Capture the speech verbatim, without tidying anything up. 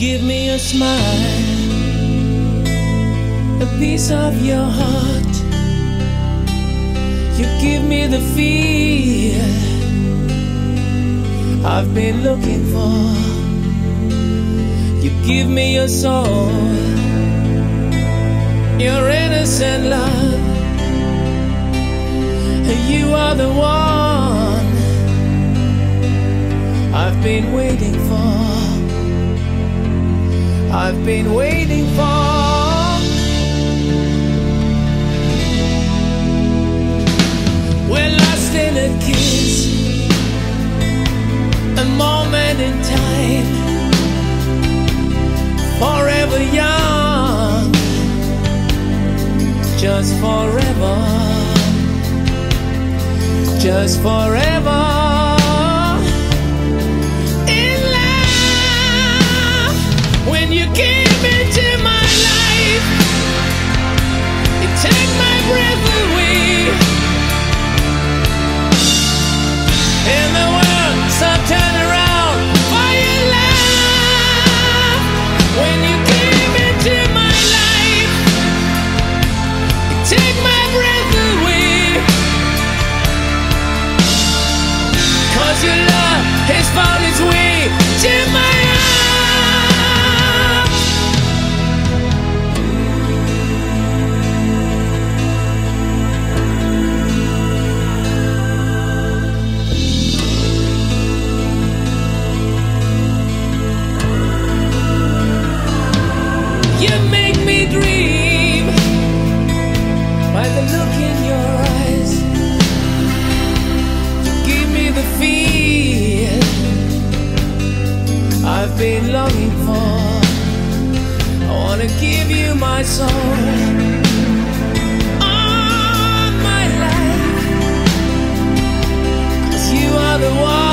give me a smile, a piece of your heart. You give me the feel I've been looking for. You give me your soul, your innocent love. You are the one I've been waiting for. I've been waiting for. We're lost in a kiss, a moment in time, forever young, just forever, just forever. In love, when you came into my life, you take my breath away, and the world started turning around for your love. When you came into my life, you take my breath away, 'cause your love has found its way to my heart. You make me dream by the look in your eyes. You give me the feel I've been longing for. I wanna give you my soul, all my life, 'cause you are the one